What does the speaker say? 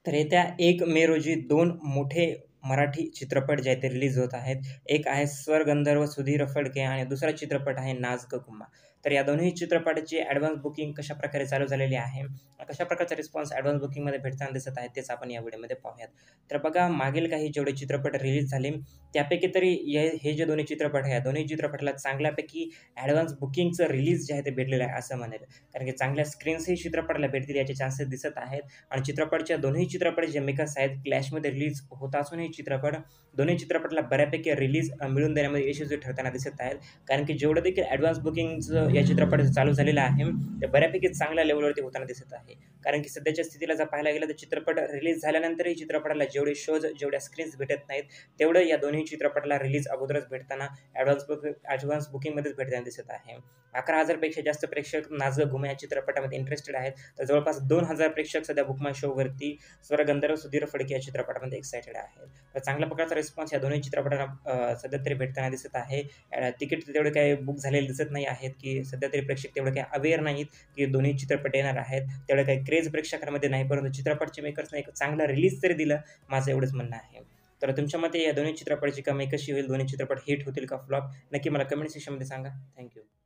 तर येत्या 1 मे रोजी 2 मोठे मराठी चित्रपट जे आहेत ते रिलीज होत आहेत. एक आहे स्वर गंधर्व सुधीर फडके आणि दुसरा चित्रपट आहे नाच गं घुमा. तर या दोन्ही चित्रपटाची ॲडव्हान्स बुकिंग कशाप्रकारे चालू झालेली आहे, कशा प्रकारचा रिस्पॉन्स ॲडव्हान्स बुकिंगमध्ये भेटताना दिसत आहे, तेच आपण या व्हिडिओमध्ये पाहूयात. तर बघा, मागील काही जेवढे चित्रपट रिलीज झाले, त्यापैकी तरी हे जे दोन्ही चित्रपट आहे, या दोन्ही चित्रपटाला चांगल्यापैकी ॲडव्हान्स बुकिंगचं रिलीज जे आहे ते भेटलेलं आहे असं म्हणेल. कारण की चांगल्या स्क्रीन्सही चित्रपटाला भेटतील याचे चान्सेस दिसत आहेत. आणि चित्रपटच्या दोन्ही चित्रपट जे मेकर्स आहेत, क्लॅशमध्ये रिलीज होत असूनही दोन्ही चित्रपटाला बऱ्यापैकी रिलीज मिळवून देण्यामध्ये यशस्वी ठरताना दिसत आहेत. कारण की जेवढं देखील ॲडव्हान्स बुकिंगचं या चित्रपटाचं चालू झालेलं आहे, ते बऱ्यापैकी चांगल्या लेव्हलवरती होताना दिसत आहे. कारण की सध्याच्या स्थितीला जर पाहायला गेलं तर चित्रपट रिलीज झाल्यानंतरही चित्रपटाला जेवढे शोज, जेवढ्या स्क्रीन्स भेटत नाहीत, तेवढं या दोन्ही चित्रपटाला रिलीज अगोदरच भेटताना ॲडव्हान्स बुकिंगमध्येच भेटताना दिसत आहे. 11,000 पेक्षा जास्त प्रेक्षक नाच गं घुमा या चित्रपटामध्ये इंटरेस्टेड आहेत. तर जवळपास 2,000 प्रेक्षक सध्या बुक माय शोवरती स्वरगंधर्व सुधीर फडके या चित्रपटामध्ये एक्सायटेड आहेत. तर चांगल्या प्रकारचा रिस्पॉन्स या दोन्ही चित्रपटांना सध्या तरी भेटताना दिसत आहे. तिकीट तेवढे काही बुक झालेले दिसत नाही आहेत, की सध्या तरी प्रेक्षक तेवढे काही अवेअर नाहीत, की दोन्ही चित्रपट येणार आहेत. तेवढं काही क्रेज प्रेक्षकांमध्ये नाही. परंतु चित्रपटचे मेकर्सने एक चांगला रिलीज तरी दिलं, माझं एवढंच म्हणणं आहे. तर तुमच्या मते या दोन्ही चित्रपटाची कमाई कशी होईल? दोन्ही चित्रपट हिट होतील का फ्लॉप? नक्की मला कमेंट सेक्शनमध्ये सांगा. थँक